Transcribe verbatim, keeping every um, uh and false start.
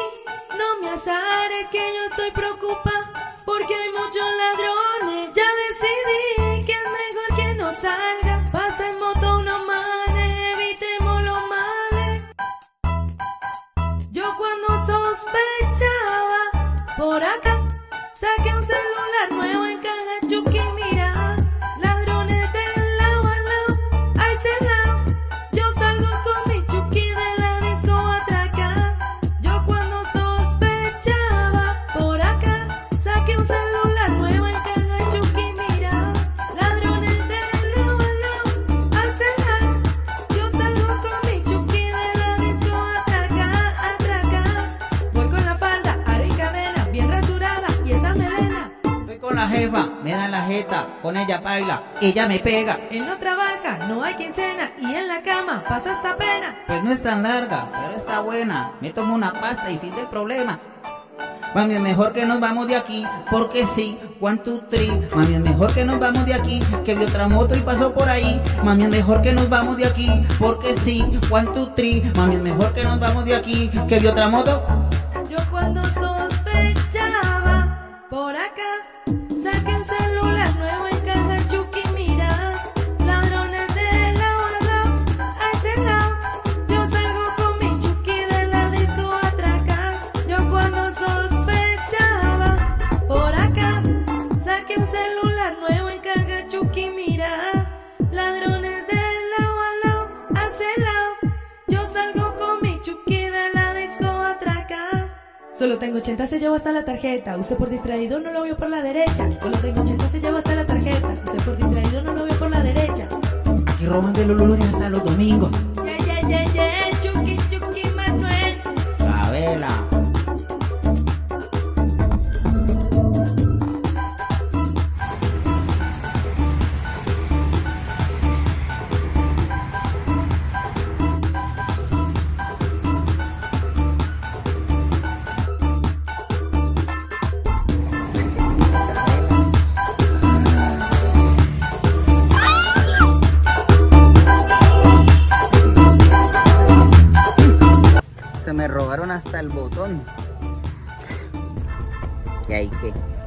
no me azares que yo estoy preocupada porque hay muchos ladrones. Ya decidí que es mejor que no salga. Pasa en moto unos manes, evitemos los males. Yo cuando sospechaba por acá saqué un celular nuevo en caja Chucky, mira, ladrones del lado a lado, a ese lado. Yo salgo con mi Chucky de la disco a atracar. Yo cuando sospechaba por acá saqué un celular nuevo en caja Chucky, mira, ladrones del lado a lado, a ese lado. Yo salgo con mi Chucky de la disco a atracar, a atracar. Voy con la falda, aro y cadena, bien rasurada y esa melena. Voy con la jefa, me da la jeta, con ella baila, ella me pega. Él no trabaja, no hay quincena y en la cama pasa esta pena. Pues no es tan larga, pero está buena. Me tomo una pasta y fin del problema. Mami, es mejor que nos vamos de aquí, porque sí, one, two, three. Mami, es mejor que nos vamos de aquí, que vi otra moto y pasó por ahí. Mami, es mejor que nos vamos de aquí, porque sí, one, two, three. Mami, es mejor que nos vamos de aquí, que vi otra moto. Yo cuando sospechaba por acá saqué un celular nuevo en caja Chucky, mira, ladrones de lado a lado, a ese lado. Yo salgo con mi Chucky de la disco a atracar. Yo cuando sospechaba por acá saqué un celular nuevo en caja Chucky, mira, ladrones de lado a lado, a ese lado. Yo salgo con mi Chucky de la disco a atracar. Solo tengo ochenta, se llevó hasta la tarjeta. Usted por distraído no lo vio por la derecha. Solo tengo ochenta, se llevó hasta la tarjeta. Usted por distraído no lo vio por la derecha. Aquí roban de los lunes hasta los domingos. Yeah, yeah, yeah, yeah, Chucky, Chucky, Manuel. La vela. Se me robaron hasta el botón. ¿Y ahí qué?